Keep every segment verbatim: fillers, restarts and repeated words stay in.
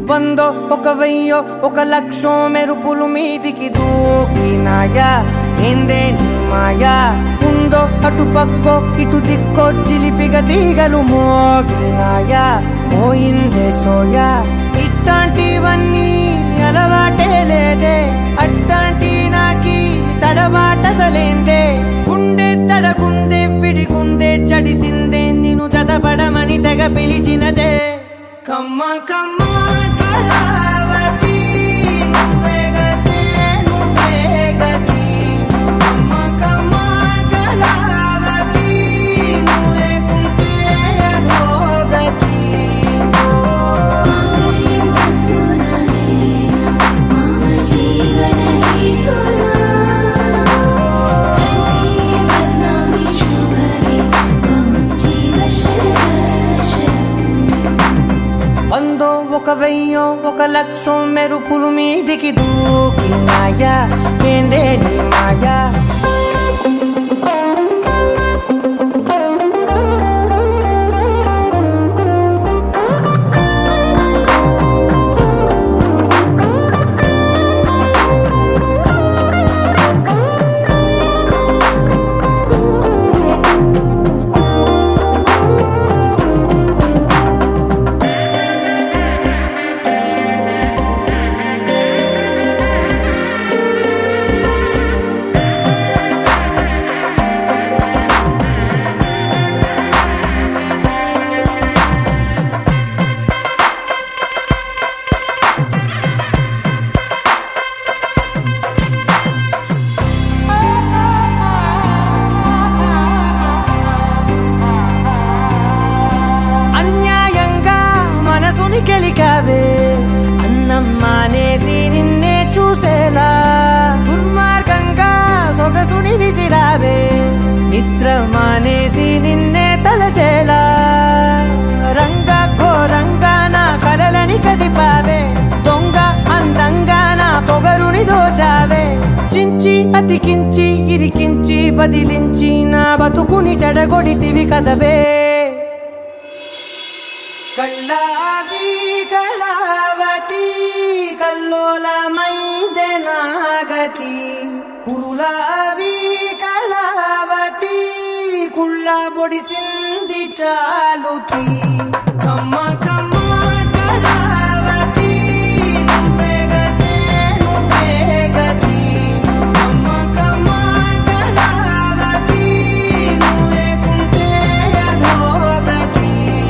వందో ఒక వెయ్యో ఒక లక్షో మెరుపులు మీదికి దూకినాయా ఏందే నీ మాయా ఉందో అటు పక్కో ఇటు దిక్కో చిలిపిగా తీగలు మోగినాయా పోయిందే సోయా ఇట్లాంటివన్నీ అలవాటే లేదే అట్లాంటి నాకి తడబాటసలేందే గుండె తడగుందే విడిగుందే చడిసిందే నిన్ను చదపడమని తెగ పిలిచినదే కమ్మ కమ్మ కళావతి నువ్వే గతే నువ్వే గతి కమ్మ కమ్మ కళావతి నువ్వు లేకుంటే అదో గతి వందో ఒక వెయ్యో ఒక లక్షో మెరుపులు మీదికి దూకినాయా ఏందే నీ మాయా గెలికావే అన్నం మానేసి నిన్నే చూసేలా దుర్మార్గంగా సొగసుని విసిరావే నిద్ర మానేసి నిన్నే తలచేలా రంగ ఘోరంగా నా కలలని కదిపావే దొంగ అందంగా నా పొగరుని దోచావే చించి అతికించి ఇరికించి వదిలించి నా బతుకుని చెడగొడితివి కదవే కళ్ళావి కళావతి కల్లోలమైందే నాగతి కురులావి కళావతి కుళ్ళ బొడిసింది చాలుతి కమ్మ కమ్మ కళావతి నువ్వే గతే నువ్వే గతి కమ్మ కమ్మ కళావతి నువ్వు లేకుంటే అదో గతి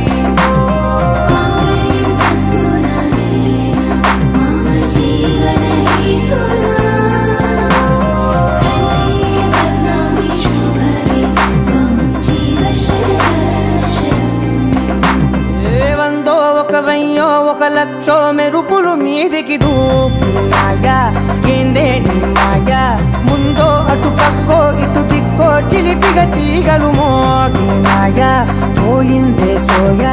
వెయ్యో ఒక లక్షో మెరుపులు మీదికి దూకినాయా ఏందే నీ మాయా ముందో అటు పక్కో ఇటు దిక్కో చిలిపిగా తీగలు మోగినాయా పోయిందే సోయా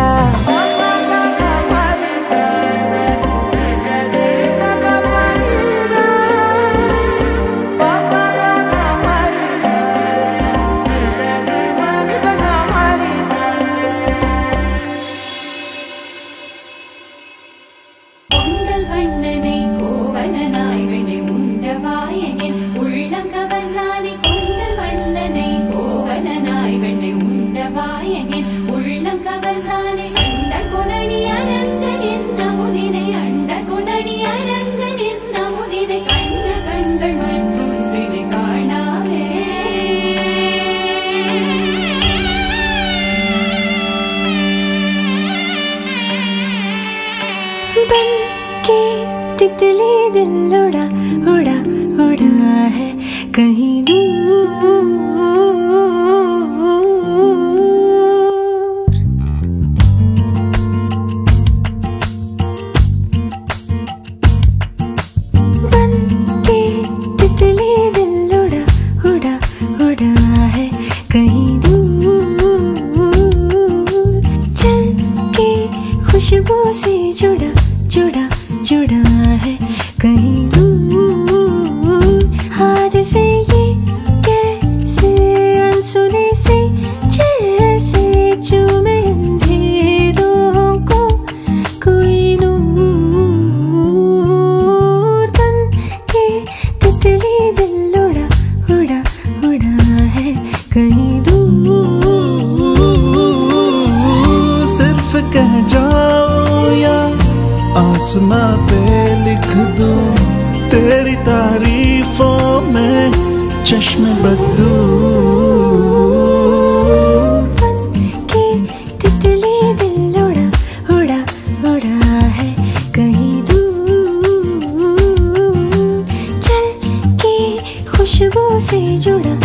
बन के तितली दिल उड़ा उड़ा उड़ा है कहीं दूर बन के तितली दिल उड़ा उड़ा उड़ा है कहीं दूर चल के खुशबू से जुड़ा जुड़ा जुड़ा है कहीं दूर हाथ से ये कैसे अनसुने से जैसे चूमे अंधेरों को कोई नूर आसमां पे लिख दूं तेरी तारीफों में चश्मे बदू। बन के तितली दिल उड़ा उड़ा उड़ा है कहीं दूर, चल के खुशबू से जुड़ा